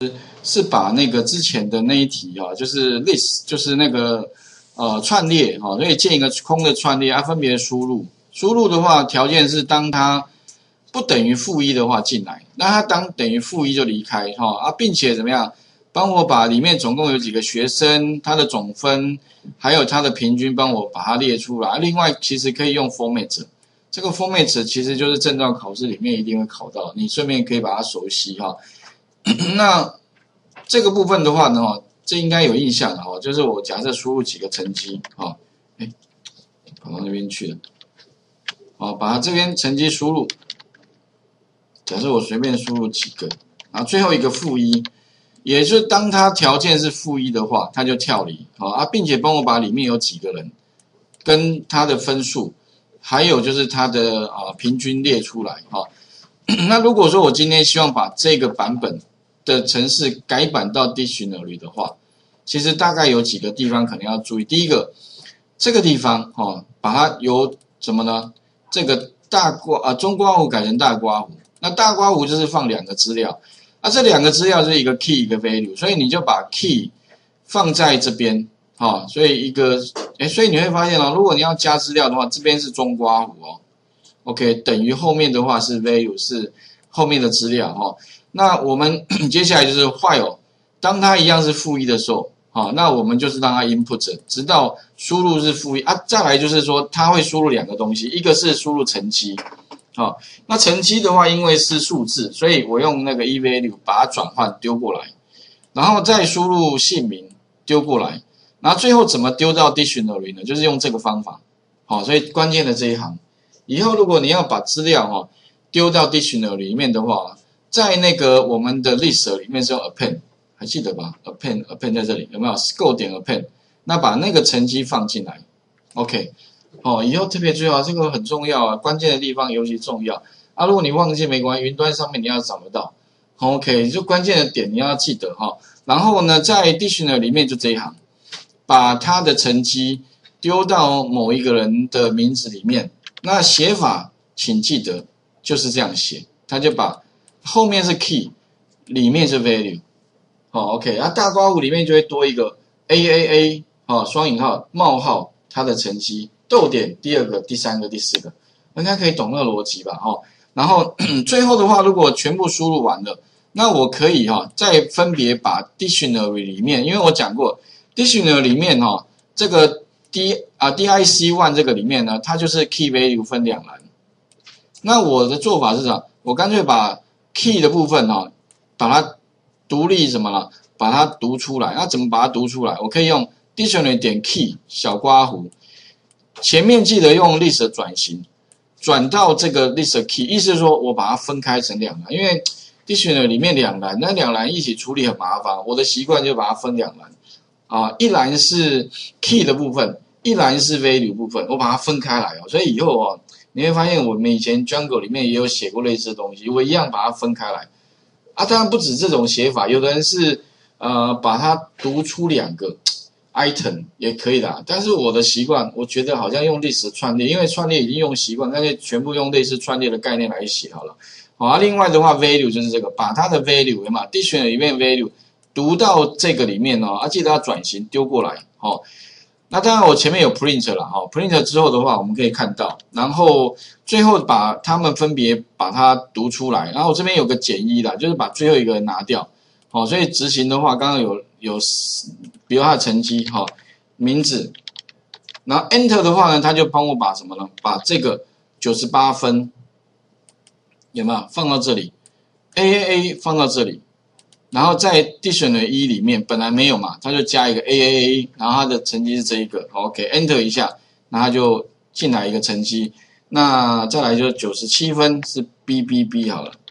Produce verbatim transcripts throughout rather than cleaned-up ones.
是把那个之前的那一题啊，就是 list， 就是那个呃串列哈，所以建一个空的串列啊，分别输入。输入的话，条件是当它不等于负一的话进来，那它当等于负一就离开哈啊，并且怎么样？帮我把里面总共有几个学生，他的总分，还有他的平均，帮我把它列出来。另外，其实可以用 format， 这个 format 其实就是证照考试里面一定会考到，你顺便可以把它熟悉哈。那这个部分的话呢，这应该有印象的哈，就是我假设输入几个成绩啊，哎，跑到那边去了，好，把它这边成绩输入，假设我随便输入几个，然后最后一个负一。也就是当它条件是负一的话，它就跳离啊，并且帮我把里面有几个人跟他的分数，还有就是他的啊平均列出来啊。那如果说我今天希望把这个版本的程式改版到 dictionary 的话，其实大概有几个地方可能要注意。第一个，这个地方哈，把它由什么呢？这个大括啊中括弧改成大括弧，那大括弧就是放两个资料。那、啊、这两个资料是一个 key 一个 value， 所以你就把 key 放在这边，哈、哦，所以一个，哎，所以你会发现哦，如果你要加资料的话，这边是中括弧哦 ，OK， 等于后面的话是 value 是后面的资料哈、哦。那我们接下来就是 while， 当它一样是负一的时候，好、哦，那我们就是让它 input， 直到输入是负一啊。再来就是说，它会输入两个东西，一个是输入成绩。好、哦，那成绩的话，因为是数字，所以我用那个 eValue 把它转换丢过来，然后再输入姓名丢过来，然后最后怎么丢到 dictionary 呢？就是用这个方法。好、哦，所以关键的这一行，以后如果你要把资料哈、哦、丢到 dictionary 里面的话，在那个我们的 list 里面是用 append， 还记得吧 ？append append 在这里有没有 ？score 点 append， 那把那个成绩放进来 ，OK。哦，以后特别注意啊，这个很重要啊，关键的地方尤其重要啊。如果你忘记没关系，云端上面你要找得到 ，OK， 就关键的点你要记得哈、哦。然后呢，在 dictionary 里面就这一行，把他的成绩丢到某一个人的名字里面。那写法请记得就是这样写，他就把后面是 key， 里面是 value， 好 ，OK， 啊大括弧里面就会多一个 A A A， 哦，双引号冒号他的成绩。逗点第二个、第三个、第四个，应该可以懂那个逻辑吧？哈，然后最后的话，如果全部输入完了，那我可以哈再分别把 dictionary 里面，因为我讲过 dictionary 里面哈这个 D 啊 D I C 一 这个里面呢，它就是 key value 分两栏。那我的做法是什么？我干脆把 key 的部分哈，把它独立什么了，把它读出来。那怎么把它读出来？我可以用 dictionary 点 key 小括弧。前面记得用 list 转型，转到这个 list key， 意思是说我把它分开成两栏，因为 dictionary 里面两栏，那两栏一起处理很麻烦。我的习惯就把它分两栏，啊，一栏是 key 的部分，一栏是 value 部分，我把它分开来哦。所以以后哦，你会发现我们以前 Django 里面也有写过类似的东西，我一样把它分开来。啊，当然不止这种写法，有的人是呃把它读出两个。item 也可以的，但是我的习惯，我觉得好像用历史串列，因为串列已经用习惯，干脆全部用类似串列的概念来写好了。好啊，另外的话 ，value 就是这个，把它的 value 嘛 ，dictionary 里面 value 读到这个里面哦，啊，记得要转型丢过来。哦，那当然我前面有 print 了，哈、哦、，print 之后的话，我们可以看到，然后最后把它们分别把它读出来，然后我这边有个减一啦，就是把最后一个拿掉。好、哦，所以执行的话，刚刚有有。比如他的成绩哈、哦，名字，然后 Enter 的话呢，他就帮我把什么呢？把这个九十八分有没有放到这里 ？A A A 放到这里，然后在 Dictionary 一里面本来没有嘛，他就加一个 A A A， 然后他的成绩是这一个 ，OK，Enter 一下，然后他就进来一个成绩。那再来就是九十七分是 B B B 好了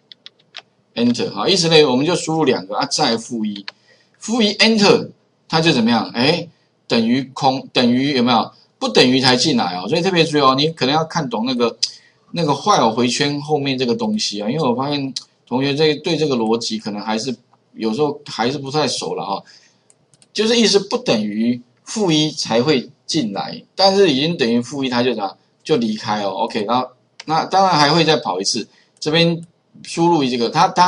，Enter 好，意思呢我们就输入两个啊，再负一，负一 Enter。它就怎么样？哎，等于空，等于有没有？不等于才进来哦，所以特别注意哦，你可能要看懂那个那个while回圈后面这个东西啊，因为我发现同学这对这个逻辑可能还是有时候还是不太熟了哈、哦。就是意思不等于负一才会进来，但是已经等于负一，它就啥就离开哦。OK， 然后那当然还会再跑一次，这边输入这个，它它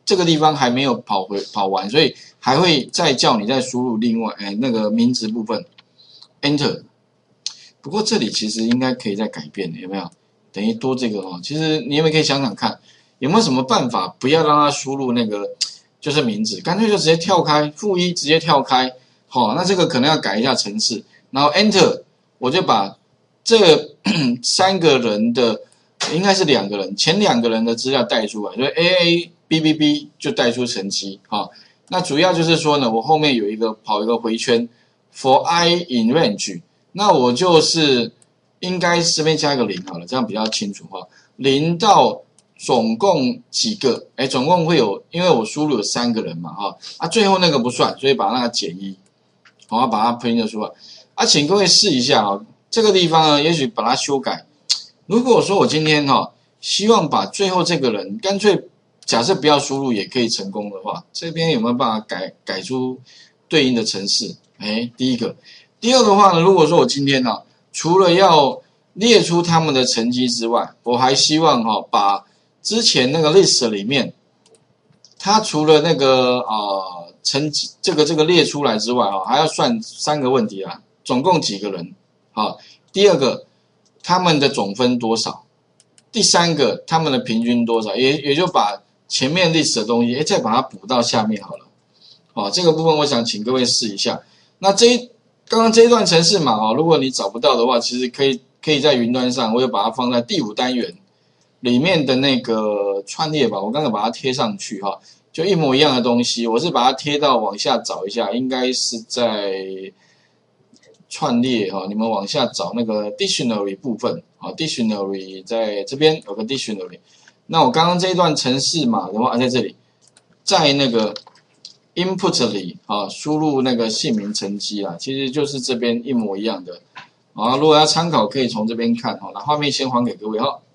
这个地方还没有跑回跑完，所以还会再叫你再输入另外哎那个名词部分 Enter。不过这里其实应该可以再改变，有没有？等于多这个哦。其实你有没有可以想想看，有没有什么办法不要让它输入那个就是名字，干脆就直接跳开负一直接跳开。好、哦，那这个可能要改一下程式，然后 Enter， 我就把这三个人的应该是两个人，前两个人的资料带出来，所以 A A B B B 就带出成绩。好、哦，那主要就是说呢，我后面有一个跑一个回圈 ，for I in range。那我就是应该这边加一个零好了，这样比较清楚哈。零到总共几个？哎，总共会有，因为我输入有三个人嘛哈，啊，最后那个不算，所以把那个减一，我要把它 print 出来。啊，请各位试一下啊，这个地方呢，也许把它修改。如果说我今天哈，希望把最后这个人干脆假设不要输入也可以成功的话，这边有没有办法改改出对应的程式？哎，第一个。第二个话呢，如果说我今天呢、啊，除了要列出他们的成绩之外，我还希望哈、啊，把之前那个 list 里面，它除了那个呃成绩这个这个列出来之外啊，还要算三个问题啊，总共几个人？啊，第二个他们的总分多少？第三个他们的平均多少？也也就把前面 list 的东西，哎，再把它补到下面好了。好，这个部分我想请各位试一下。那这一刚刚这一段程式码哦，如果你找不到的话，其实可以可以在云端上，我有把它放在第五单元里面的那个串列吧，我刚刚把它贴上去哈，就一模一样的东西，我是把它贴到往下找一下，应该是在串列哈，你们往下找那个 dictionary 部分啊 ，dictionary 在这边有个 dictionary， 那我刚刚这一段程式码的话在这里，在那个input 里啊，输入那个姓名成绩啦，其实就是这边一模一样的啊。如果要参考，可以从这边看哈。那画面先还给各位哈。